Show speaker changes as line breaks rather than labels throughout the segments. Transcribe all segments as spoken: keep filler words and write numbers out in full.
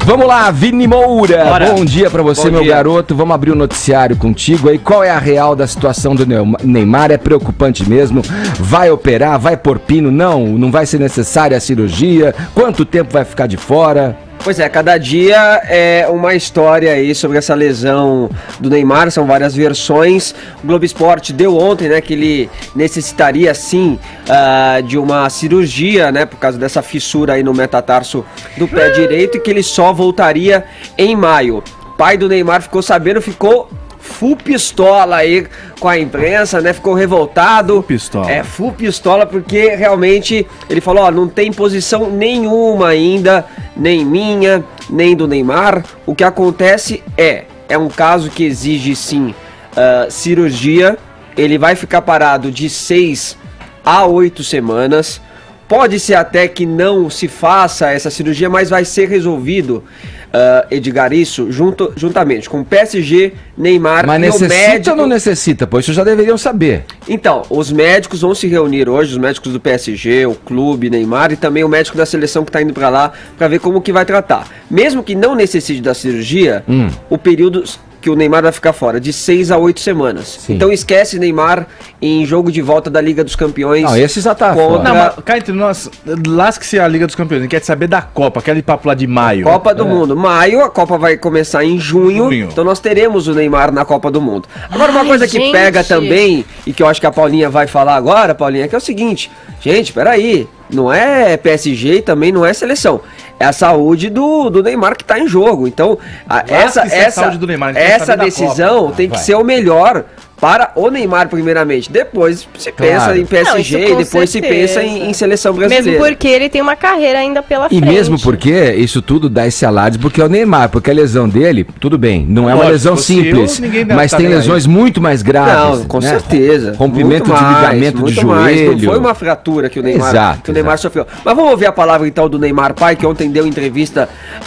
Vamos lá, Vini Moura.
Bora.
Bom dia pra você,
Bom
meu
dia.
garoto. Vamos abrir o noticiário contigo aí. Qual é a real da situação do Neymar? É preocupante mesmo? Vai operar? Vai pôr pino? Não, não vai ser necessária a cirurgia? Quanto tempo vai ficar de fora?
Pois é, cada dia é uma história aí sobre essa lesão do Neymar, são várias versões. O Globo Esporte deu ontem, né, que ele necessitaria sim uh, de uma cirurgia, né, por causa dessa fissura aí no metatarso do pé direito e que ele só voltaria em maio. O pai do Neymar ficou sabendo, ficou full pistola aí com a imprensa, né? Ficou revoltado.
Full pistola.
É, full pistola, porque realmente ele falou, ó, não tem posição nenhuma ainda, nem minha, nem do Neymar. O que acontece é, é um caso que exige sim uh, cirurgia. Ele vai ficar parado de seis a oito semanas. Pode ser até que não se faça essa cirurgia, mas vai ser resolvido, uh, Edgar, isso junto, juntamente com o P S G, Neymar
Mas
e
necessita
o médico...
ou não necessita? Pois isso já deveriam saber.
Então, os médicos vão se reunir hoje, os médicos do P S G, o clube, Neymar e também o médico da seleção que está indo para lá para ver como que vai tratar. Mesmo que não necessite da cirurgia, hum. o período que o Neymar vai ficar fora, de seis a oito semanas. Sim. Então esquece Neymar em jogo de volta da Liga dos Campeões.
Não, esse já tá
contra...
Não, mas cá entre nós, lasque-se a Liga dos Campeões, quer saber da Copa, aquele papo lá de maio.
Copa do
é.
Mundo. Maio, a Copa vai começar em junho, junho, então nós teremos o Neymar na Copa do Mundo. Agora, uma Ai, coisa que gente. pega também, e que eu acho que a Paulinha vai falar agora, Paulinha, que é o seguinte, gente, peraí, não é P S G e também não é seleção. É a saúde do, do Neymar que está em jogo. Então, a, essa, essa, a Neymar, essa decisão tem que vai. ser o melhor para o Neymar, primeiramente. Depois se pensa claro. em P S G, não, depois certeza. se pensa em, em seleção brasileira.
Mesmo porque ele tem uma carreira ainda pela
e frente. E mesmo porque isso tudo dá esse alarde, porque é o Neymar, porque a lesão dele, tudo bem, não é uma Lógico, lesão simples, eu, mas tem lesões aí. muito mais graves.
Não, com
né?
certeza.
Rompimento de ligamento de joelho.
Mais. Não foi uma fratura que o Neymar,
exato,
que o Neymar
exato.
sofreu. Mas vamos ouvir a palavra então do Neymar pai, que ontem deu entrevista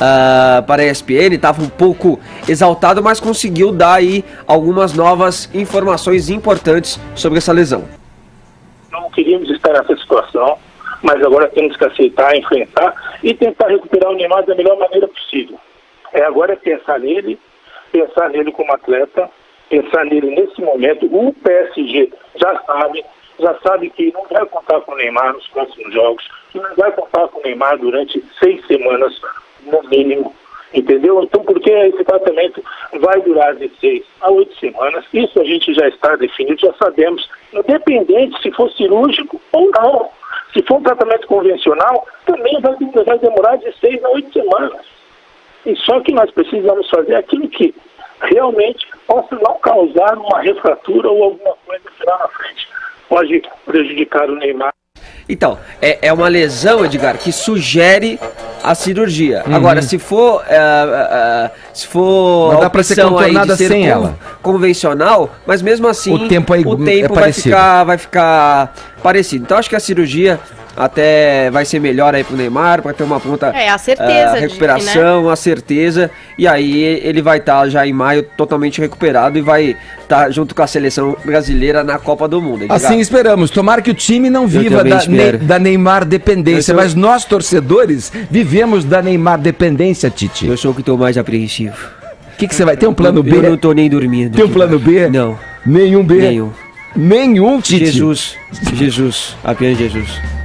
uh, para a E S P N, estava um pouco exaltado, mas conseguiu dar aí algumas novas informações importantes sobre essa lesão.
Não queríamos estar nessa situação, mas agora temos que aceitar, enfrentar e tentar recuperar o Neymar da melhor maneira possível. É agora pensar nele, pensar nele como atleta, pensar nele nesse momento. O P S G já sabe, já sabe que não vai contar com o Neymar nos próximos jogos, que não vai contar com o Neymar durante seis semanas, no mínimo. Entendeu? Então, porque esse tratamento vai durar de seis a oito semanas, isso a gente já está definido, já sabemos, independente se for cirúrgico ou não. Se for um tratamento convencional, também vai, vai demorar de seis a oito semanas. E só que nós precisamos fazer aquilo que realmente possa não causar uma refratura ou alguma coisa lá na frente. Pode prejudicar o Neymar.
Então, é, é uma lesão, Edgar, que sugere a cirurgia. Uhum. Agora, se for, uh, uh, se for
não dá pra ser contornada
ser
sem
con
ela.
convencional, mas mesmo assim
o tempo, aí
o tempo
é
vai, ficar, vai ficar parecido. Então, acho que a cirurgia até vai ser melhor aí pro Neymar, para ter uma pronta
é, a certeza
uh, recuperação, de, né? a certeza, e aí ele vai estar tá já em maio totalmente recuperado e vai estar tá junto com a seleção brasileira na Copa do Mundo. Edgar.
Assim esperamos, tomara que o time não viva da, ne da Neymar dependência, mas nós torcedores vivemos da Neymar dependência, Tite.
Eu sou o que estou mais apreensivo.
O que, que você vai ter um plano
eu,
B?
Eu não tô nem dormindo.
Tem um plano B?
Não.
Nenhum B?
Nenhum.
Nenhum, Tite?
Jesus, Jesus, apenas Jesus.